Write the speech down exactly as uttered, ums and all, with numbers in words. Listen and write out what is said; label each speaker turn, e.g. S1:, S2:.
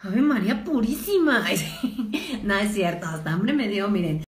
S1: Ave María purísima. No es cierto, hasta hambre me dio, miren.